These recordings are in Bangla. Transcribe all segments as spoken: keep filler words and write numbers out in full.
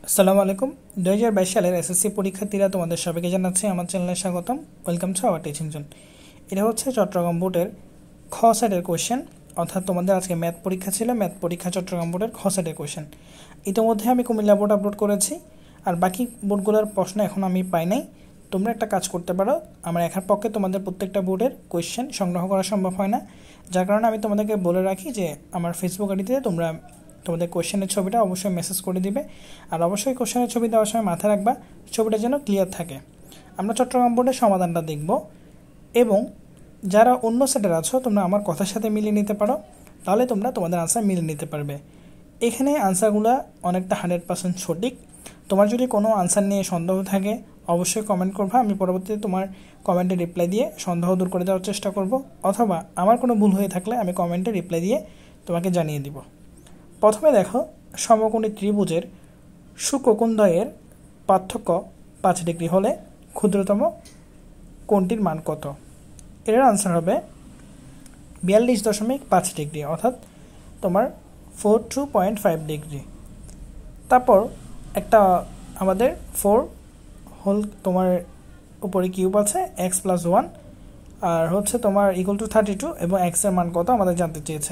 আসসালামু আলাইকুম। দুই হাজার বাইশ সালের এসএসসি পরীক্ষার্থীরা তোমাদের সবাইকে জানাচ্ছি আমার চ্যানেলে স্বাগতম। Welcome to our teaching zone. এটা হচ্ছে চট্টগ্রাম বোর্ডের খ সেটের কোয়েশ্চেন, অর্থাৎ তোমাদের আজকে ম্যাথ পরীক্ষা ছিল, ম্যাথ পরীক্ষা চট্টগ্রাম বোর্ডের খ সেটের কোয়েশ্চেন। ইতিমধ্যে আমি কুমিল্লা বোর্ড আপলোড করেছি, আর বাকি বোর্ডগুলোর প্রশ্ন এখন আমি পাই নাই। তোমরা একটা কাজ করতে পারো, আমার একার পক্ষে তোমাদের প্রত্যেকটা বোর্ডের কোয়েশ্চেন সংগ্রহ করা সম্ভব হয় না, যার কারণে আমি তোমাদেরকে বলে রাখি যে আমার ফেসবুক আইডিতে তোমরা তোমাদের কোয়েশ্চেনের ছবিটা অবশ্যই মেসেজ করে দিবে। আর অবশ্যই কোয়েশ্চেনের ছবি দেওয়ার সময় মাথায় রাখবা ছবিটা যেন ক্লিয়ার থাকে। আমরা চট্টগ্রাম বোর্ডের সমাধানটা দেখব, এবং যারা অন্য সেটের আছো তোমরা আমার কথার সাথে মিলিয়ে নিতে পারো, তাহলে তোমরা তোমাদের আনসার মিলিয়ে নিতে পারবে। এখানে আনসারগুলো অনেকটা হান্ড্রেড পার্সেন্ট সঠিক। তোমার যদি কোনো আনসার নিয়ে সন্দেহ থাকে অবশ্যই কমেন্ট করবা, আমি পরবর্তীতে তোমার কমেন্টে রিপ্লাই দিয়ে সন্দেহ দূর করে দেওয়ার চেষ্টা করব, অথবা আমার কোনো ভুল হয়ে থাকলে আমি কমেন্টে রিপ্লাই দিয়ে তোমাকে জানিয়ে দিব। প্রথমে দেখো, সমকোণী ত্রিভুজের সুকোণদ্বয়ের পার্থক্য পাঁচ ডিগ্রি হলে ক্ষুদ্রতম কোণটির মান কত? এর আনসার হবে বিয়াল্লিশ দশমিক পাঁচ ডিগ্রি, অর্থাৎ তোমার four two point five degree. তারপর একটা আমাদের ফোর হোল তোমার উপরে কিউব আছে এক্স প্লাস ওয়ান, আর হচ্ছে তোমার ইকুয়াল টু থার্টি টু, এবং এক্সের মান কত আমাদের জানতে চেয়েছে।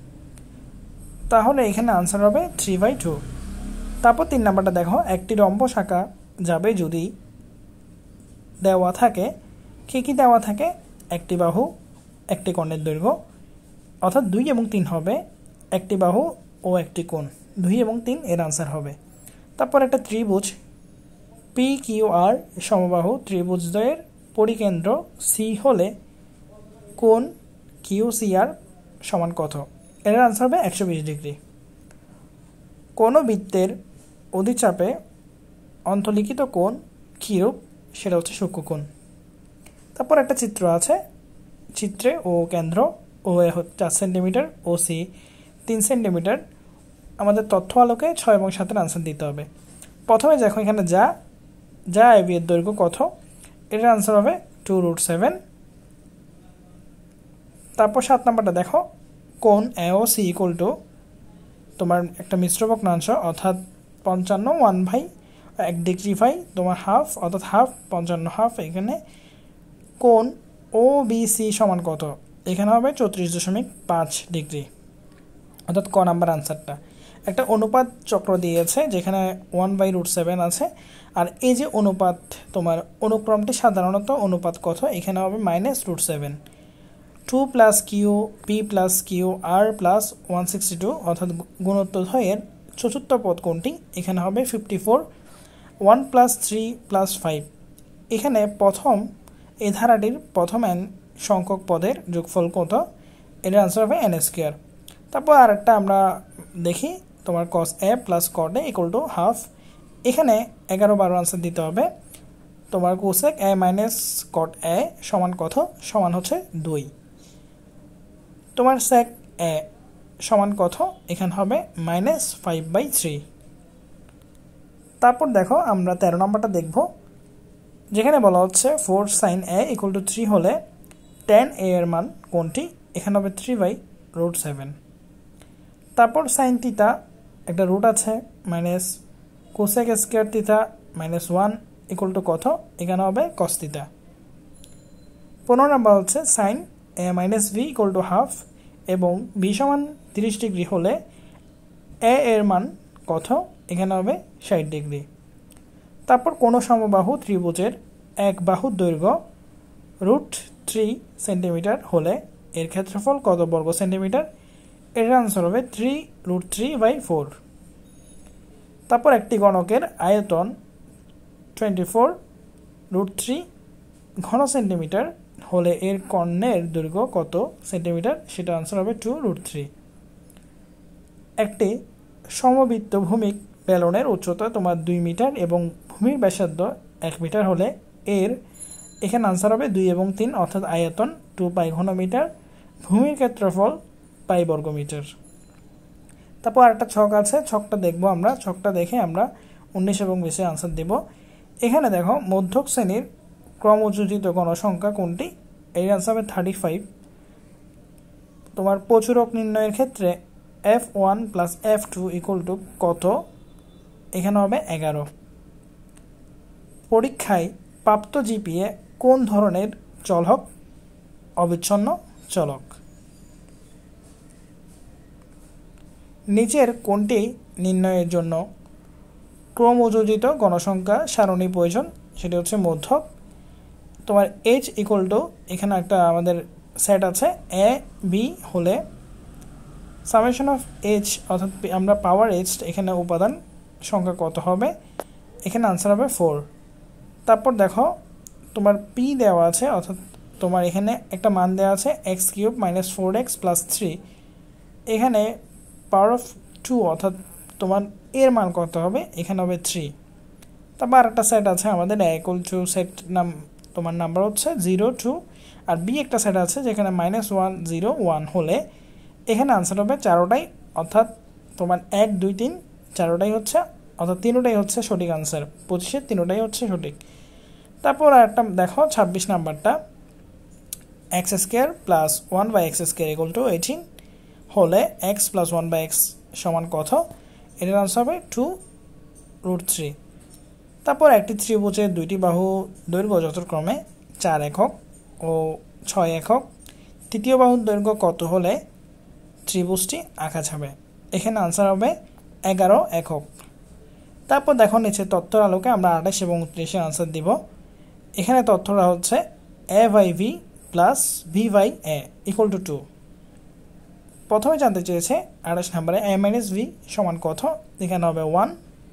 তাহলে এখানে আনসার হবে থ্রি বাই টু। তারপর তিন নাম্বারটা দেখো, একটি রম্বস আঁকা যাবে যদি দেওয়া থাকে, কী কী দেওয়া থাকে? একটি বাহু, একটি কোণের দৈর্ঘ্য, অর্থাৎ দুই এবং তিন হবে, একটি বাহু ও একটি কোণ, দুই এবং তিন এর আনসার হবে। তারপর একটা ত্রিভুজ পি কিউ আর সমবাহু ত্রিভুজদ্বয়ের পরিকেন্দ্র সি হলে কোণ কিউ সি আর সমান কত? এর আনসার হবে একশো বিশ ডিগ্রি। কোনো বৃত্তের অধিচাপে অন্তর্লিখিত কোণ কীরূপ? সেটা হচ্ছে সূক্ষ্মকোণ। তারপর একটা চিত্র আছে, চিত্রে ও কেন্দ্র ও এ চার সেন্টিমিটার ও সি তিন সেন্টিমিটার। আমাদের তথ্য আলোকে ছয় এবং সাতের আনসার দিতে হবে। প্রথমে দেখো এখানে যা যা এবি এর দৈর্ঘ্য কত? এটার আনসার হবে টু রুট সেভেন। তারপর সাত নাম্বারটা দেখো, কোণ A O C equal to তোমার একটা মিশ্র ভগ্নাংশ, অর্থাৎ পঞ্চান্ন ওয়ান ভাই এক ডিগ্রি ভাই তোমার হাফ, অর্থাৎ হাফ পঞ্চান্ন হাফ। এখানে কোণ ও বি সি সমান কত? এখানে হবে চৌত্রিশ দশমিক পাঁচ ডিগ্রি, অর্থাৎ ক নাম্বার আনসারটা। একটা অনুপাত চক্র দিয়েছে যেখানে ওয়ান বাই রুট সেভেন আছে, আর এই যে অনুপাত তোমার অনুক্রমটি সাধারণত অনুপাত কত? এখানে হবে minus root seven. Two plus Q P plus Q R plus one sixty two, অর্থাৎ গুণোত্তরদ্বয়ের চতুর্থ পদ কোনটি? এখানে হবে fifty four. One plus three plus five, এখানে প্রথম এই ধারাটির প্রথম এন সংখ্যক পদের যোগফল কত? এর আনসার হবে এন স্কোয়ার। তারপর আর একটা আমরা দেখি, তোমার cos A plus cot A equal to half. এখানে এগারো বারো আনসার দিতে হবে। তোমার কোসেক এ মাইনাস কট এ সমান কত? সমান হচ্ছে দুই। তোমার সেক এ সমান কত? এখানে হবে মাইনাস ফাইভ বাই থ্রি। তারপর দেখো আমরা তেরো নম্বরটা দেখব, যেখানে বলা হচ্ছে four sine A equal to three হলে টেন এ এর মান কোনটি? এখানে হবে থ্রি বাই রুট সেভেন। তারপর সাইন থিটা একটা রুট আছে minus cosec square theta minus one equal to কত? এখানে হবে কস থিটা। পনেরো নম্বর হচ্ছে sine A minus B equal to half, এবং ভি সমান তিরিশ ডিগ্রি হলে এ এর মান কত? এখানে হবে ষাট ডিগ্রি। তারপর কোনো সমবাহু ত্রিভুজের এক বাহুর দৈর্ঘ্য রুট থ্রি সেন্টিমিটার হলে এর ক্ষেত্রফল কত বর্গ সেন্টিমিটার? এর আনসার হবে three root three by four. তারপর একটি গণকের আয়তন টোয়েন্টি ফোর রুট থ্রি ঘন সেন্টিমিটার হলে এর কর্ণের দৈর্ঘ্য কত সেন্টিমিটার? সেটা আনসার হবে টু রুট থ্রি। একটি সমবৃত্ত ভূমিক বেলনের উচ্চতা তোমার দুই মিটার এবং ভূমির ব্যাসার্ধ এক মিটার হলে এর এখানে আনসার হবে দুই এবং তিন, অর্থাৎ আয়তন টু পাই ঘনমিটার, ভূমির ক্ষেত্রফল পাই বর্গমিটার। তারপর আরেকটা ছক আছে, ছকটা দেখবো আমরা। ছকটা দেখে আমরা উনিশ এবং বিশে আনসার দেব। এখানে দেখো মধ্যক শ্রেণীর ক্রমযোজিত গণসংখ্যা কোনটি? এর আনসার হবে থার্টি ফাইভ। তোমার প্রচুরক নির্ণয়ের ক্ষেত্রে F one plus F two equal to কত? এখানে হবে এগারো। পরীক্ষায় প্রাপ্ত জিপিএ কোন ধরনের চলক? অবিচ্ছন্ন চলক। নিচের কোনটি নির্ণয়ের জন্য ক্রমযোজিত গণসংখ্যা সারণী প্রয়োজন? সেটি হচ্ছে মধ্যক। তোমার এইচ ইকুয়াল টু এখানে একটা আমাদের সেট আছে এ বি হলে সামেশন অফ এইচ অর্থাৎ আমরা পাওয়ার এইচ এখানে উপাদান সংখ্যা কত হবে? এখানে আনসার হবে ফোর। তারপর দেখো তোমার পি দেওয়া আছে অর্থাৎ তোমার এখানে একটা মান দেওয়া আছে x cube minus four x plus three. এখানে পাওয়ার অফ টু অর্থাৎ তোমার এর মান কত হবে? এখানে হবে থ্রি। তারপর একটা সেট আছে আমাদের ইকুয়াল টু সেট নাম তোমার নাম্বার হচ্ছে জিরো টু, আর বি একটা সেট আছে যেখানে মাইনাস ওয়ান জিরো ওয়ান হলে এখানে আনসার হবে চারোটাই, অর্থাৎ তোমার এক দুই তিন চারোটাই হচ্ছে অর্থাৎ তিনোটাই হচ্ছে সঠিক আনসার। পঁচিশের তিনোটাই হচ্ছে সঠিক। তারপর একটা দেখো ছাব্বিশ নাম্বারটা x square plus one by x square equal to eighteen হলে x plus one by x সমান কত? এটার আনসার হবে টু রুট থ্রি। তারপর একটি ত্রিভুজের দুইটি বাহু দৈর্ঘ্য যথাক্রমে চার একক ও ছয় একক, তৃতীয় বাহুর দৈর্ঘ্য কত হলে ত্রিভুজটি আঁকা যাবে? এখানে আনসার হবে এগারো একক। তারপর দেখো নিচে তথ্যের আলোকে আমরা আঠাশ এবং উনত্রিশের আনসার দিব। এখানে তথ্যটা হচ্ছে a by v plus v by a equal to two. প্রথমে জানতে চেয়েছে আঠাশ নম্বরে এ মাইনাস ভি সমান কত? এখানে হবে ওয়ান।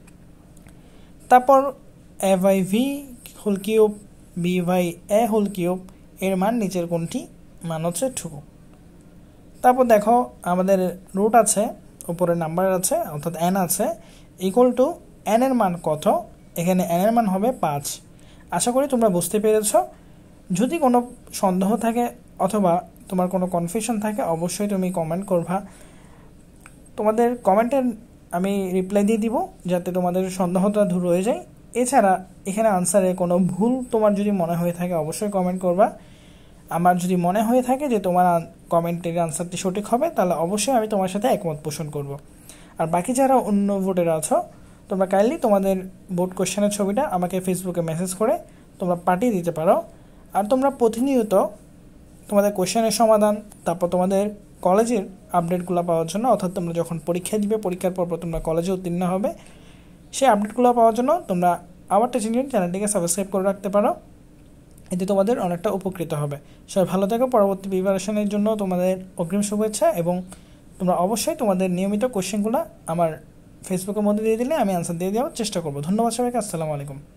তারপর a by v whole cube b by a whole cube এর মান নিচের কোনটি? মান হচ্ছে টু। তারপর দেখো আমাদের রুট আছে, উপরে নাম্বার আছে অর্থাৎ এন আছে, ইকুয়াল টু এন এর মান কত? এখানে এন এর মান হবে পাঁচ। আশা করি তোমরা বুঝতে পেরেছ। যদি কোনো সন্দেহ থাকে অথবা তোমার কোনো কনফিউশন থাকে অবশ্যই তুমি কমেন্ট করবা। তোমাদের কমেন্টের আমি রিপ্লাই দিয়ে দিব যাতে তোমাদের সন্দেহটা দূর হয়ে যায়। এছাড়া এখানে আনসারে কোনো ভুল তোমার যদি মনে হয়ে থাকে অবশ্যই কমেন্ট করবা। আমার যদি মনে হয়ে থাকে যে তোমার কমেন্টের আনসারটি সঠিক হবে তাহলে অবশ্যই আমি তোমার সাথে একমত পোষণ করব। আর বাকি যারা অন্য ভোটের আছো তোমরা কাইন্ডলি তোমাদের বোর্ড কোশ্চেনের ছবিটা আমাকে ফেসবুকে মেসেজ করে তোমরা পাঠিয়ে দিতে পারো। আর তোমরা প্রতিনিয়ত তোমাদের কোশ্চেনের সমাধান, তারপর তোমাদের কলেজের আপডেটগুলো পাওয়ার জন্য অর্থাৎ তোমরা যখন পরীক্ষা দিবে পরীক্ষার পর তোমরা কলেজে উত্তীর্ণ হবে সেই আপডেটগুলো পাওয়ার জন্য তোমরা আওয়ার টিচিং চ্যানেলটিকে সাবস্ক্রাইব করে রাখতে পারো। এতে তোমাদের অনেকটা উপকৃত হবে। সবাই ভালো থেকো। পরবর্তী প্রিপারেশনের জন্য তোমাদের অগ্রিম শুভেচ্ছা এবং তোমরা অবশ্যই তোমাদের নিয়মিত কোশ্চেনগুলো আমার ফেসবুকের মধ্যে দিয়ে দিলে আমি আনসার দিয়ে দেওয়ার চেষ্টা করবো। ধন্যবাদ সবাইকে। আসসালামু আলাইকুম।